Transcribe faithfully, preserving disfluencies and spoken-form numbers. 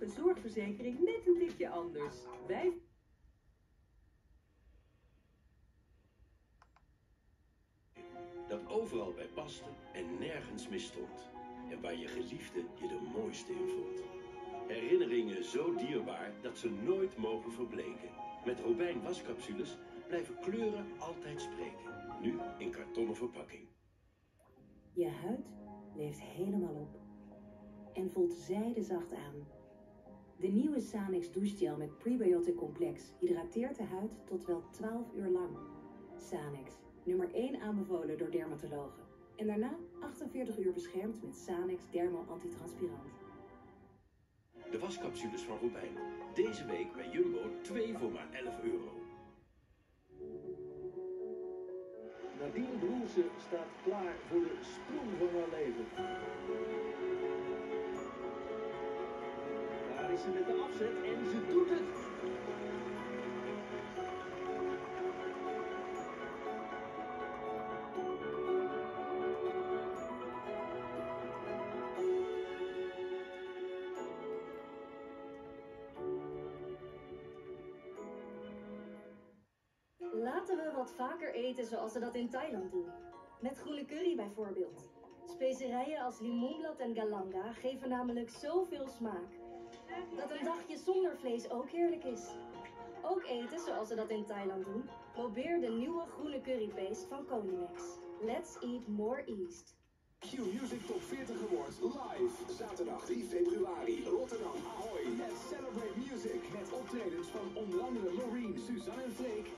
elke zorgverzekering net een tikje anders. Wij... Dat overal bij paste en nergens misstond. En waar je geliefde je de mooiste in vond. Herinneringen zo dierbaar dat ze nooit mogen verbleken. Met Robijn wascapsules blijven kleuren altijd spreken. Nu in kartonnen verpakking. Je huid leeft helemaal op. En voelt zijdezacht aan. De nieuwe Sanex douchegel met prebiotic complex hydrateert de huid tot wel twaalf uur lang. Sanex, nummer één aanbevolen door dermatologen. En daarna achtenveertig uur beschermd met Sanex Dermo Antitranspirant. De wascapsules van Robijn. Deze week bij Jumbo twee voor maar elf euro. Nadine Broelse staat klaar voor de sprong van haar leven. Daar is ze met de afzet en ze doet het. Laten we wat vaker eten zoals ze dat in Thailand doen. Met groene curry bijvoorbeeld. Specerijen als limoenblad en galanga geven namelijk zoveel smaak. Dat een dagje zonder vlees ook heerlijk is. Ook eten zoals ze dat in Thailand doen. Probeer de nieuwe groene currypaste van Konimex. Let's eat more East. Q-Music Top veertig Awards live. Zaterdag drie februari. Rotterdam, Ahoy. Let's celebrate music. Met optredens van onder andere Loreen, Suzanne en Freek.